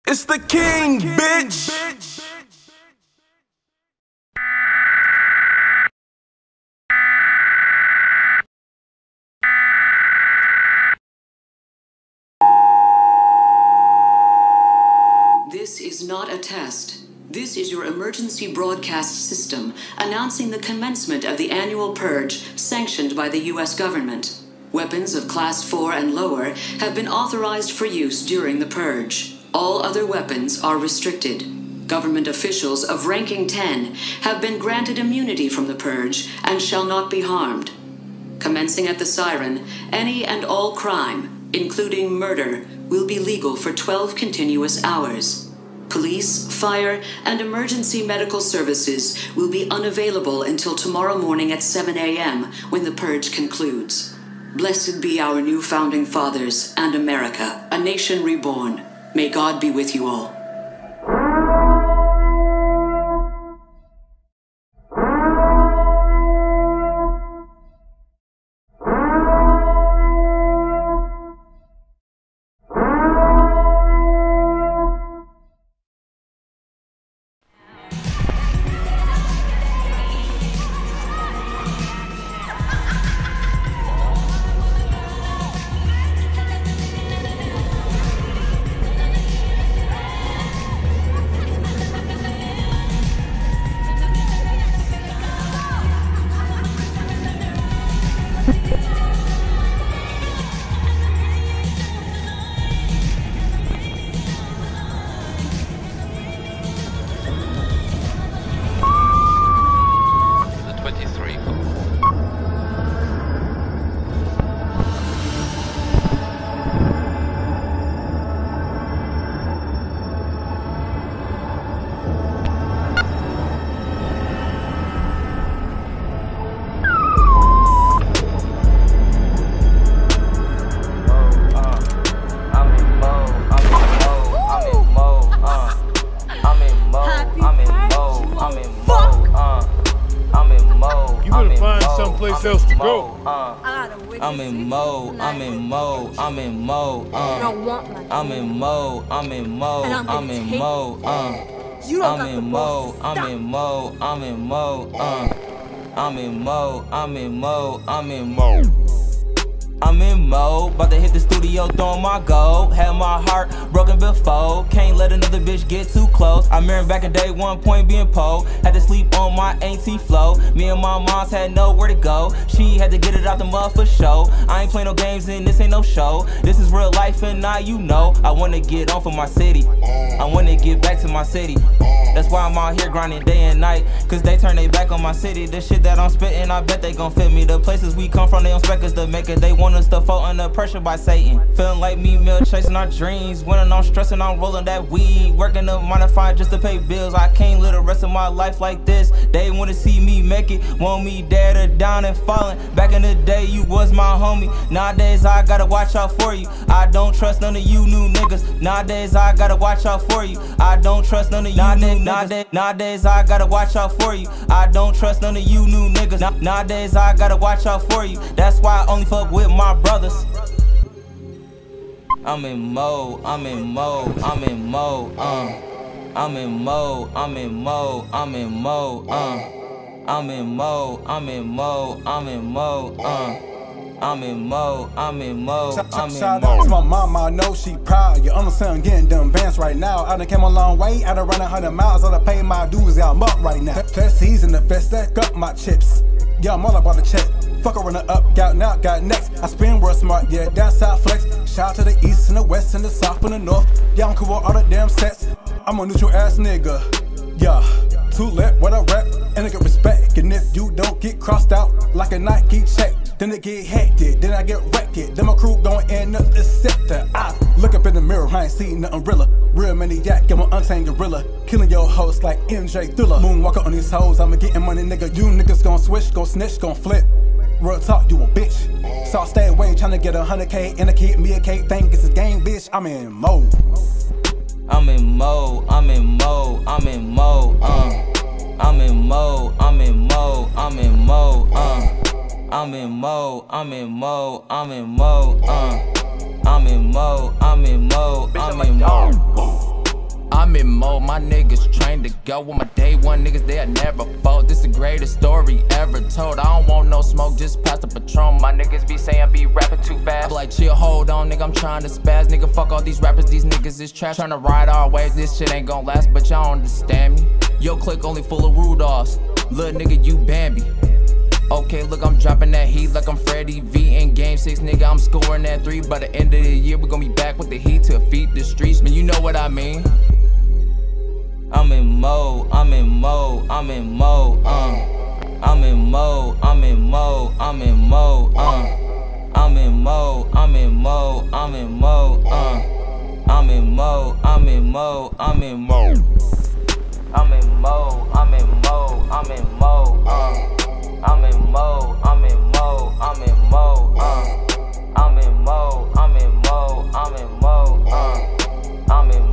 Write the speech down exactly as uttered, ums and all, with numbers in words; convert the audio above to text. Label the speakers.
Speaker 1: It's the king, bitch!
Speaker 2: This is not a test. This is your emergency broadcast system announcing the commencement of the annual purge sanctioned by the U S government. Weapons of Class four and lower have been authorized for use during the purge. All other weapons are restricted. Government officials of ranking ten have been granted immunity from the purge and shall not be harmed. Commencing at the siren, any and all crime, including murder, will be legal for twelve continuous hours. Police, fire, and emergency medical services will be unavailable until tomorrow morning at seven a m when the purge concludes. Blessed be our new founding fathers and America, a nation reborn. May God be with you all.
Speaker 3: Else to go.
Speaker 4: I'm in mode, I'm in mode, I'm in mode, uh. I'm in mode, I'm in mode, I'm in mode, uh. I'm in mode, I'm in mode, I'm in mode, uh. I'm in mode, I'm in mode, I'm in mode. I'm in mode, about to hit the studio throwing my gold. Had my heart broken before, can't let another bitch get too close. I remember back in day one point being pole. Had to sleep on my auntie flow. Me and my moms had nowhere to go. She had to get it out the mud for show. I ain't play no games and this ain't no show. This is real life and now you know. I wanna get on for my city, I wanna get back to my city. That's why I'm out here grinding day and night, cause they turn their back on my city. The shit that I'm spitting, I bet they gon' fit me. The places we come from, they don't expect us to make it. They want us to fall under pressure by Satan. Feeling like me, meal chasing our dreams. When I'm stressing, I'm rolling that weed. Working to modify just to pay bills. I can't live the rest of my life like this. They wanna see me make it, want me dead or down and falling. Back in the day, you was my homie. Nowadays, I gotta watch out for you. I don't trust none of you new niggas. Nowadays, I gotta watch out for you. I don't trust none of you new niggas. Nowadays, nowadays, I gotta watch out for you. I don't trust none of you new niggas. Nowadays, I gotta watch out for you. That's why I only fuck with my brothers. I'm in mode, I'm in mode, I'm in mode, uh. I'm in mode, I'm in mode, I'm in mode, uh. I'm in mode, I'm in mode, I'm in mode, uh. I'm in mode, I'm in mode, I'm in mode.
Speaker 5: Shout out to my mama, I know she proud. Your other son getting them bands right now. I done came a long way, I done run a hundred miles. I done paid my dues, yeah, I'm up right now. Plus season the fest, stack up my chips. Yeah, I'm all about the check. Fuck a runner up, got now, got next. I spin real smart, yeah, that's how I flex. Shout out to the east and the west and the south and the north. Yeah, I'm cool with all the damn sets. I'm a neutral ass nigga. Yeah, too lit when I rap, and I get respect. And if you don't get crossed out like a Nike check, then it get hectic, then I get wrecked. Then my crew gon' end up the sector. I look up in the mirror, I ain't seen nothing realer. Real maniac, I'm an untamed gorilla. Killing your host like M J Thriller. Moonwalker on these hoes, I'ma getting money, nigga. You niggas gon' switch, gon' snitch, gon' flip. Real talk, you a bitch. So I stay away, tryna get a hundred K and a kid, me a cake. Think it's a game, bitch. I'm in mode.
Speaker 4: I'm in mode, I'm in mode, I'm in mode, uh. I'm in mode, I'm in mode, I'm in mode, uh. I'm in mode, I'm in mode, I'm in mode, uh. I'm in mode, I'm in mode, I'm in mode.
Speaker 3: I'm in mode, my niggas trained to go. With my day one niggas, they'll never fold. This the greatest story ever told. I don't want no smoke, just pass the Patron. My niggas be saying be rapping too fast. I'm like, chill, hold on, nigga, I'm trying to spaz. Nigga, fuck all these rappers, these niggas is trash. Trying to ride our waves, this shit ain't gon' last, but y'all understand me. Yo, clique only full of Rudolphs. Little nigga, you Bambi. Okay, look, I'm dropping that heat like I'm Freddie V in game six, nigga, I'm scoring that three. By the end of the year, we gon' be back with the heat to feed the streets. Man, you know what I mean.
Speaker 4: I'm in mode, I'm in mode, I'm in mode, uh. I'm in mode, I'm in mode, I'm in mode, uh. I'm in mode, I'm in mode, I'm in mode, uh. I'm in mode, I'm in mode, I'm in mode. I'm in mode, I'm in mode, I'm in mode, uh. I'm in mode, I'm in mode, I'm in mode, uh. I'm in mode, I'm in mode, I'm in mode, uh. I'm in